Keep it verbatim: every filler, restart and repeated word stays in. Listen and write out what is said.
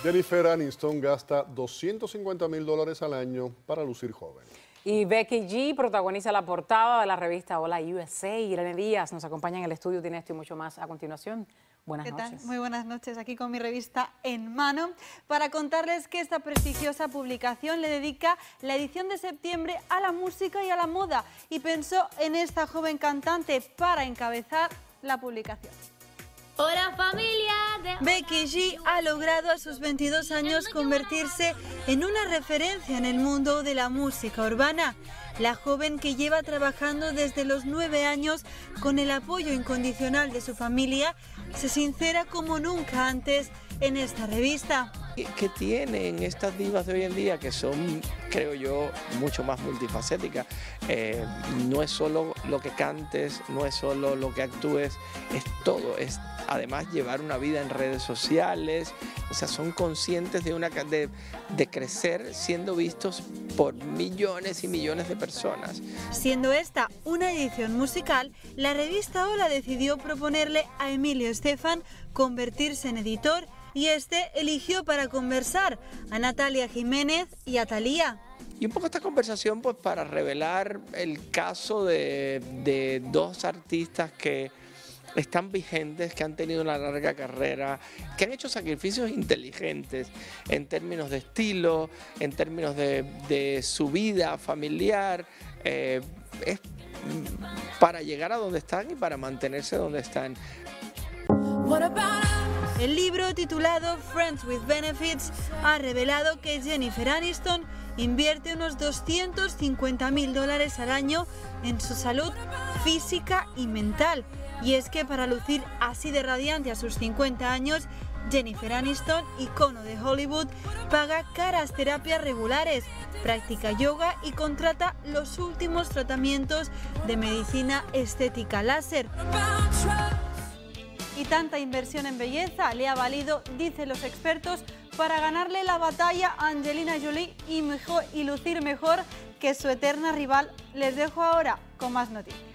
Jennifer Aniston gasta doscientos cincuenta mil dólares al año para lucir joven. Y Becky G protagoniza la portada de la revista Hola U S A. Irene Díaz nos acompaña en el estudio, tiene esto y mucho más a continuación. Buenas ¿Qué noches. tal? Muy buenas noches, aquí con mi revista en mano para contarles que esta prestigiosa publicación le dedica la edición de septiembre a la música y a la moda y pensó en esta joven cantante para encabezar la publicación. Hola familia. De... Becky G ha logrado a sus veintidós años convertirse en una referencia en el mundo de la música urbana. La joven que lleva trabajando desde los nueve años con el apoyo incondicional de su familia se sincera como nunca antes en esta revista. ¿Qué tienen estas divas de hoy en día que son, creo yo, mucho más multifacéticas? Eh, no es solo lo que cantes, no es solo lo que actúes, es todo, es además llevar una vida en redes sociales, o sea, son conscientes de, una, de, de crecer siendo vistos por millones y millones de personas. Siendo esta una edición musical, la revista Hola decidió proponerle a Emilio Estefan convertirse en editor y este eligió para conversar a Natalia Jiménez y a Thalía. Y un poco esta conversación pues para revelar el caso de, de dos artistas que están vigentes, que han tenido una larga carrera, que han hecho sacrificios inteligentes en términos de estilo, en términos de, de su vida familiar, eh, es para llegar a donde están y para mantenerse donde están. El libro titulado Friends with Benefits ha revelado que Jennifer Aniston invierte unos doscientos cincuenta mil dólares al año en su salud física y mental. Y es que para lucir así de radiante a sus cincuenta años, Jennifer Aniston, icono de Hollywood, paga caras terapias regulares, practica yoga y contrata los últimos tratamientos de medicina estética láser. Y tanta inversión en belleza le ha valido, dicen los expertos, para ganarle la batalla a Angelina Jolie y, mejor, y lucir mejor que su eterna rival. Les dejo ahora con más noticias.